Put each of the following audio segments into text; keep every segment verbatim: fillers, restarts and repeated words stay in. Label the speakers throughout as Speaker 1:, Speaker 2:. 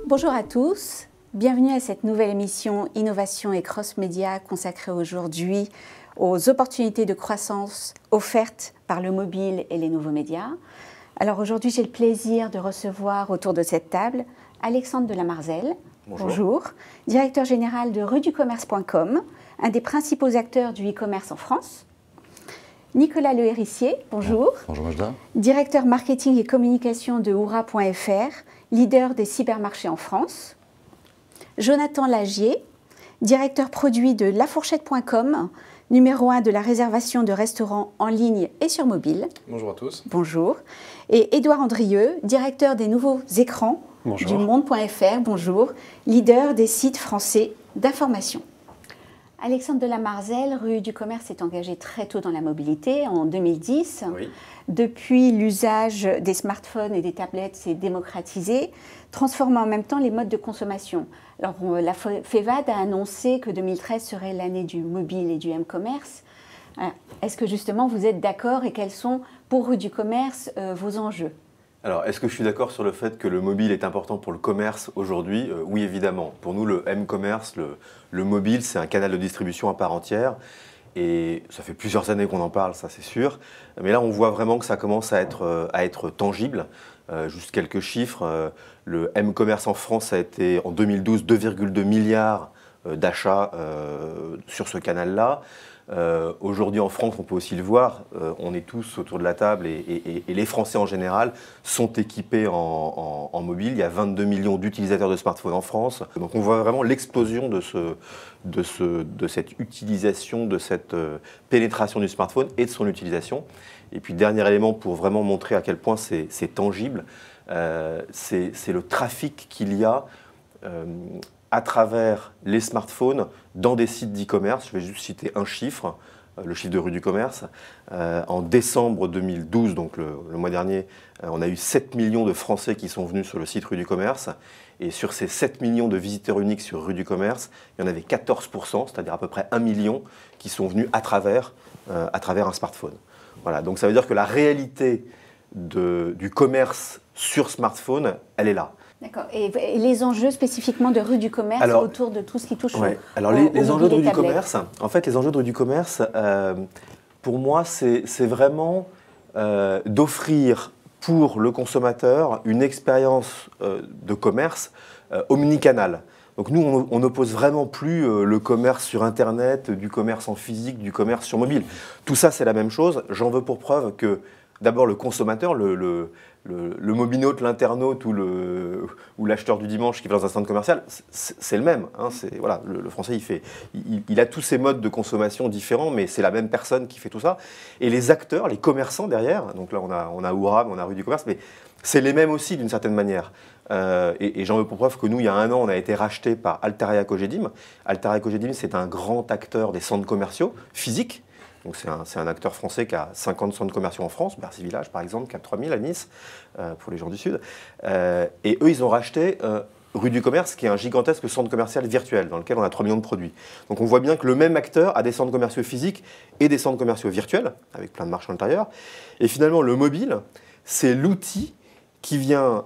Speaker 1: Bonjour à tous, bienvenue à cette nouvelle émission Innovation et Cross Média consacrée aujourd'hui aux opportunités de croissance offertes par le mobile et les nouveaux médias. Alors aujourd'hui, j'ai le plaisir de recevoir autour de cette table Alexandre de la Marzelle.
Speaker 2: Bonjour.
Speaker 1: Bonjour, directeur général de rue du commerce point com, un des principaux acteurs du e-commerce en France. Nicolas Le Hérissier, bonjour.
Speaker 2: Bonjour Majda.
Speaker 1: Directeur marketing et communication de oura point F R, leader des cybermarchés en France. Jonathan Lagier, directeur produit de la fourchette point com, numéro un de la réservation de restaurants en ligne et sur mobile.
Speaker 3: Bonjour à tous.
Speaker 1: Bonjour. Et Édouard Andrieux, directeur des nouveaux écrans
Speaker 3: Bonjour.
Speaker 1: du monde point F R, bonjour, leader des sites français d'information. Alexandre de la Marzelle, rue du commerce, s'est engagé très tôt dans la mobilité, en deux mille dix.
Speaker 3: Oui.
Speaker 1: Depuis, l'usage des smartphones et des tablettes s'est démocratisé, transformant en même temps les modes de consommation. Alors, la FEVAD a annoncé que deux mille treize serait l'année du mobile et du m-commerce. Est-ce que justement vous êtes d'accord et quels sont, pour rue du commerce, euh, vos enjeux ?
Speaker 3: Alors, est-ce que je suis d'accord sur le fait que le mobile est important pour le commerce aujourd'hui ? euh, Oui, évidemment. Pour nous, le m-commerce, le, le mobile, c'est un canal de distribution à part entière. Et ça fait plusieurs années qu'on en parle, ça c'est sûr. Mais là, on voit vraiment que ça commence à être, à être tangible. Euh, juste quelques chiffres. Euh, le m-commerce en France a été, en deux mille douze, deux virgule deux milliards d'achats euh, sur ce canal-là. Euh, Aujourd'hui en France, on peut aussi le voir, euh, on est tous autour de la table et, et, et les Français en général sont équipés en, en, en mobile. Il y a vingt-deux millions d'utilisateurs de smartphones en France. Donc on voit vraiment l'explosion de, ce, de, ce, de cette utilisation, de cette euh, pénétration du smartphone et de son utilisation. Et puis dernier élément pour vraiment montrer à quel point c'est tangible, euh, c'est le trafic qu'il y a euh, à travers les smartphones dans des sites d'e-commerce. Je vais juste citer un chiffre, le chiffre de rue du commerce. Euh, en décembre deux mille douze, donc le, le mois dernier, euh, on a eu sept millions de Français qui sont venus sur le site rue du commerce. Et sur ces sept millions de visiteurs uniques sur rue du commerce, il y en avait quatorze pour cent, c'est-à-dire à peu près un million, qui sont venus à travers, euh, à travers un smartphone. Voilà, donc ça veut dire que la réalité de, du commerce sur smartphone, elle est là.
Speaker 1: D'accord. Et, et les enjeux spécifiquement de rue du commerce
Speaker 3: alors,
Speaker 1: autour de tout ce qui touche
Speaker 3: ouais.
Speaker 1: au,
Speaker 3: alors
Speaker 1: au,
Speaker 3: les, les enjeux de rue du
Speaker 1: tablettes.
Speaker 3: commerce, en fait, les enjeux de rue du commerce, euh, pour moi, c'est vraiment euh, d'offrir pour le consommateur une expérience euh, de commerce euh, omnicanal. Donc nous, on, on n'oppose vraiment plus euh, le commerce sur Internet, du commerce en physique, du commerce sur mobile. Tout ça, c'est la même chose. J'en veux pour preuve que d'abord le consommateur, le, le Le, le mobinaute, l'internaute ou l'acheteur du dimanche qui va dans un centre commercial, c'est le même. Hein, voilà, le, le français, il, fait, il, il a tous ses modes de consommation différents, mais c'est la même personne qui fait tout ça. Et les acteurs, les commerçants derrière, donc là on a, on a oura, on a rue du commerce, mais c'est les mêmes aussi d'une certaine manière. Euh, et et j'en veux pour preuve que nous, il y a un an, on a été racheté par Altaria Cogedim. Altaria Cogedim, c'est un grand acteur des centres commerciaux physiques. C'est un, un acteur français qui a cinquante centres commerciaux en France, Bercy Village par exemple, qui a trois mille à Nice, euh, pour les gens du Sud. Euh, et eux, ils ont racheté euh, Rue du Commerce, qui est un gigantesque centre commercial virtuel, dans lequel on a trois millions de produits. Donc on voit bien que le même acteur a des centres commerciaux physiques et des centres commerciaux virtuels, avec plein de marches à l'intérieur. Et finalement, le mobile, c'est l'outil qui vient,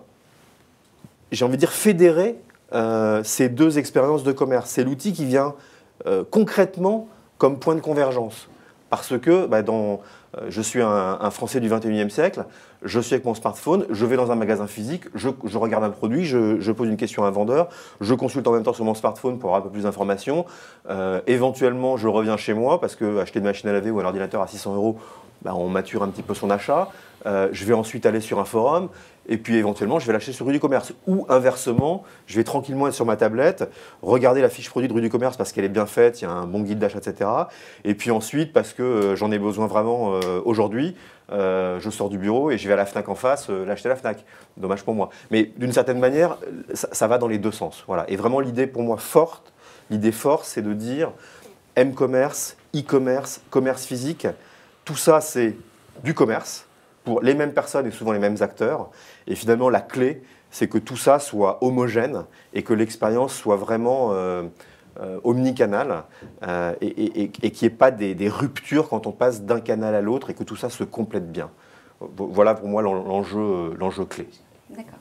Speaker 3: j'ai envie de dire, fédérer euh, ces deux expériences de commerce. C'est l'outil qui vient euh, concrètement comme point de convergence. Parce que bah, dans, euh, je suis un, un Français du vingt et unième siècle, je suis avec mon smartphone, je vais dans un magasin physique, je, je regarde un produit, je, je pose une question à un vendeur, je consulte en même temps sur mon smartphone pour avoir un peu plus d'informations. Euh, éventuellement, je reviens chez moi parce que acheter une machine à laver ou un ordinateur à six cents euros, bah, on mature un petit peu son achat. Euh, je vais ensuite aller sur un forum et puis éventuellement je vais l'acheter sur rue du commerce. Ou inversement, je vais tranquillement être sur ma tablette, regarder la fiche produit de rue du commerce parce qu'elle est bien faite, il y a un bon guide d'achat, et cetera. Et puis ensuite, parce que euh, j'en ai besoin vraiment euh, aujourd'hui, euh, je sors du bureau et je vais à la Fnac en face euh, l'acheter à la Fnac. Dommage pour moi. Mais d'une certaine manière, ça, ça va dans les deux sens. Voilà. Et vraiment l'idée pour moi forte, l'idée forte, c'est de dire m-commerce, e-commerce, commerce physique, tout ça c'est du commerce pour les mêmes personnes et souvent les mêmes acteurs. Et finalement, la clé, c'est que tout ça soit homogène et que l'expérience soit vraiment euh, euh, omnicanal euh, et, et, et, et qu'il n'y ait pas des, des ruptures quand on passe d'un canal à l'autre et que tout ça se complète bien. Voilà pour moi l'enjeu l'enjeu clé.
Speaker 1: D'accord.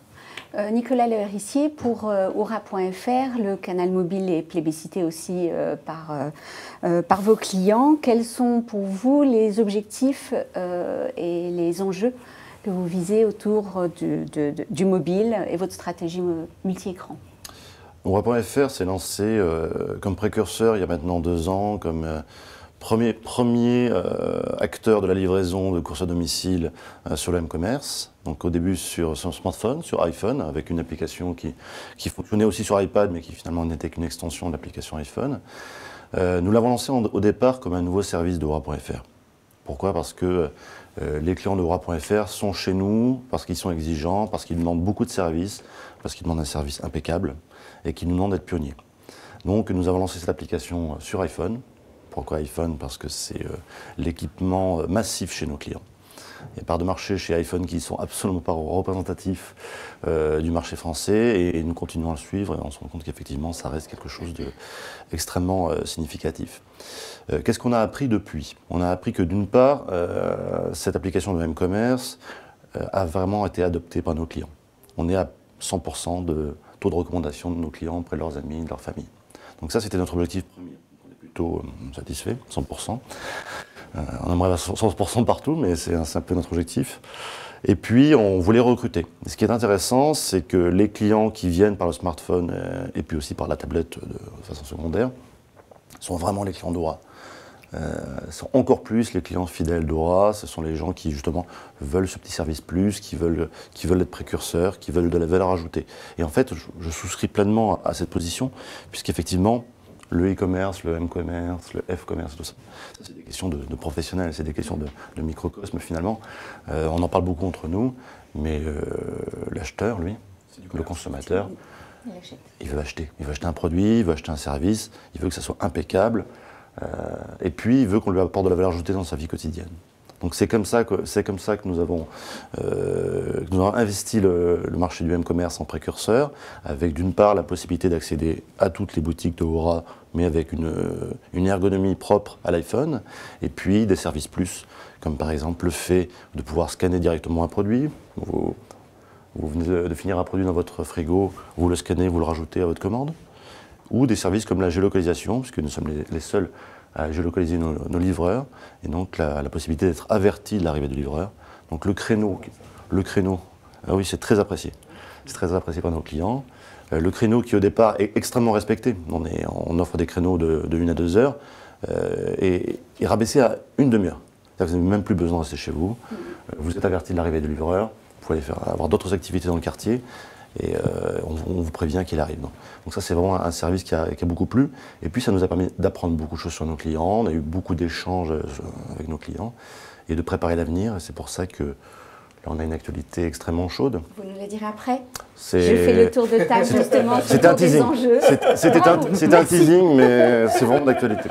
Speaker 1: Euh, Nicolas Lehérissier, pour euh, Aura point F R, le canal mobile est plébiscité aussi euh, par, euh, euh, par vos clients. Quels sont pour vous les objectifs euh, et les enjeux que vous visez autour du, de, de, du mobile et votre stratégie multi-écran?
Speaker 2: Aura point F R s'est lancé euh, comme précurseur il y a maintenant deux ans, comme euh, premier, premier euh, acteur de la livraison de courses à domicile euh, sur le m-commerce. Donc au début sur son smartphone, sur iPhone, avec une application qui, qui fonctionnait aussi sur iPad, mais qui finalement n'était qu'une extension de l'application iPhone. Euh, nous l'avons lancé en, au départ comme un nouveau service de Aura point F R. Pourquoi? Parce que euh, les clients de Aura point F R sont chez nous, parce qu'ils sont exigeants, parce qu'ils demandent beaucoup de services, parce qu'ils demandent un service impeccable et qu'ils nous demandent d'être pionniers. Donc nous avons lancé cette application sur iPhone. Pourquoi iPhone? Parce que c'est euh, l'équipement massif chez nos clients. Il y a part de marché chez iPhone qui ne sont absolument pas représentatifs euh, du marché français et, et nous continuons à le suivre et on se rend compte qu'effectivement ça reste quelque chose d'extrêmement euh, significatif. Euh, Qu'est-ce qu'on a appris depuis? On a appris que d'une part, euh, cette application de m-commerce euh, a vraiment été adoptée par nos clients. On est à cent pour cent de taux de recommandation de nos clients auprès de leurs amis, de leur famille. Donc ça c'était notre objectif premier. On est plutôt euh, satisfait, cent pour cent. Euh, on aimerait cent pour cent partout, mais c'est un, un peu notre objectif. Et puis, on voulait recruter. Et ce qui est intéressant, c'est que les clients qui viennent par le smartphone euh, et puis aussi par la tablette de, de façon secondaire sont vraiment les clients d'Aura. Euh, sont encore plus les clients fidèles d'Aura. Ce sont les gens qui, justement, veulent ce petit service plus, qui veulent, qui veulent être précurseurs, qui veulent de la valeur ajoutée. Et en fait, je, je souscris pleinement à, à cette position, puisqu'effectivement, le e-commerce, le m-commerce, le f-commerce, tout ça, ça c'est des questions de, de professionnels, c'est des questions de, de microcosme finalement. Euh, on en parle beaucoup entre nous, mais euh, l'acheteur, lui, le consommateur, il, il veut acheter. Il veut acheter un produit, il veut acheter un service, il veut que ça soit impeccable, euh, et puis il veut qu'on lui apporte de la valeur ajoutée dans sa vie quotidienne. Donc c'est comme ça que, c'est comme ça que nous avons, euh, que nous avons investi le, le marché du m-commerce en précurseur, avec d'une part la possibilité d'accéder à toutes les boutiques de Aura, mais avec une, une ergonomie propre à l'iPhone, et puis des services plus, comme par exemple le fait de pouvoir scanner directement un produit. Vous, vous venez de finir un produit dans votre frigo, vous le scannez, vous le rajoutez à votre commande, ou des services comme la géolocalisation, puisque nous sommes les, les seuls à géolocaliser nos, nos livreurs, et donc la, la possibilité d'être averti de l'arrivée du livreur. Donc le créneau, le créneau, ah oui, c'est très apprécié. C'est très apprécié par nos clients. Euh, le créneau qui au départ est extrêmement respecté. On, est, on offre des créneaux de, de une à deux heures euh, et, et rabaissé à une demi-heure. Vous n'avez même plus besoin de rester chez vous. Euh, vous êtes averti de l'arrivée du livreur. Vous pouvez aller faire, avoir d'autres activités dans le quartier. Et euh, on, on vous prévient qu'il arrive. Donc, donc ça, c'est vraiment un service qui a, qui a beaucoup plu. Et puis, ça nous a permis d'apprendre beaucoup de choses sur nos clients. On a eu beaucoup d'échanges avec nos clients et de préparer l'avenir. Et c'est pour ça que là, on a une actualité extrêmement chaude.
Speaker 1: Vous nous la direz après. Je fais le tour de table, justement, sur
Speaker 2: un
Speaker 1: des enjeux.
Speaker 2: C'était un, un teasing, mais c'est vraiment d'actualité.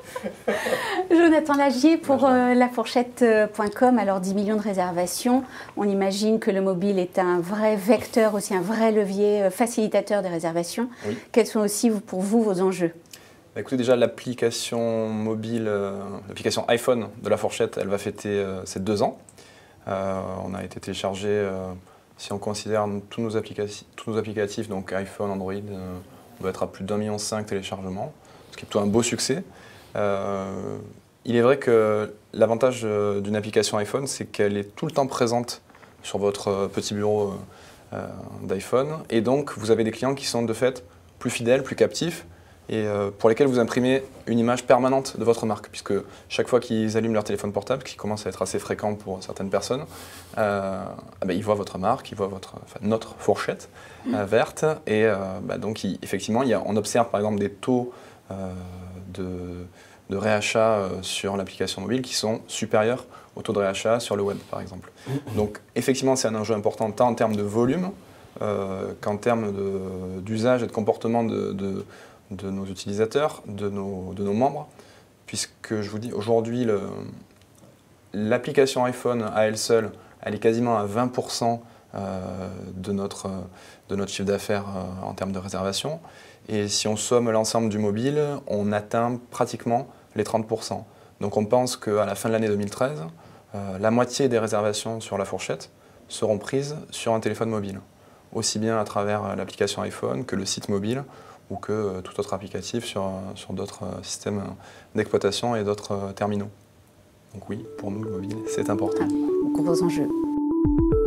Speaker 1: Jonathan Lagier pour euh, la fourchette point com, alors dix millions de réservations. On imagine que le mobile est un vrai vecteur, aussi un vrai levier euh, facilitateur des réservations. Oui. Quels sont aussi pour vous vos enjeux?
Speaker 4: Bah, écoutez, déjà l'application mobile, euh, l'application iPhone de la fourchette, elle va fêter euh, ses deux ans. Euh, on a été téléchargé, euh, si on considère tous nos, applicatifs, tous nos applicatifs, donc iPhone, Android, euh, on doit être à plus d'un million cinq téléchargements, ce qui est plutôt un beau succès. Euh, il est vrai que l'avantage d'une application iPhone, c'est qu'elle est tout le temps présente sur votre petit bureau euh, d'iPhone. Et donc, vous avez des clients qui sont de fait plus fidèles, plus captifs, et euh, pour lesquels vous imprimez une image permanente de votre marque. Puisque chaque fois qu'ils allument leur téléphone portable, qui commence à être assez fréquent pour certaines personnes, euh, ah ben, ils voient votre marque, ils voient votre, enfin, notre fourchette euh, verte. Et euh, bah, donc, il, effectivement, il y a, on observe par exemple des taux euh, de... de réachat euh, sur l'application mobile qui sont supérieurs au taux de réachat sur le web, par exemple. Donc, effectivement, c'est un enjeu important, tant en termes de volume euh, qu'en termes d'usage et de comportement de, de, de nos utilisateurs, de nos, de nos membres, puisque, je vous dis, aujourd'hui, l'application iPhone à elle seule, elle est quasiment à vingt pour cent euh, de, notre, de notre chiffre d'affaires euh, en termes de réservation. Et si on somme l'ensemble du mobile, on atteint pratiquement les trente pour cent. Donc on pense qu'à la fin de l'année deux mille treize, euh, la moitié des réservations sur la fourchette seront prises sur un téléphone mobile. aussi bien à travers l'application iPhone que le site mobile ou que tout autre applicatif sur, sur d'autres systèmes d'exploitation et d'autres terminaux. Donc oui, pour nous, le mobile, c'est important.
Speaker 1: Ah, gros enjeu.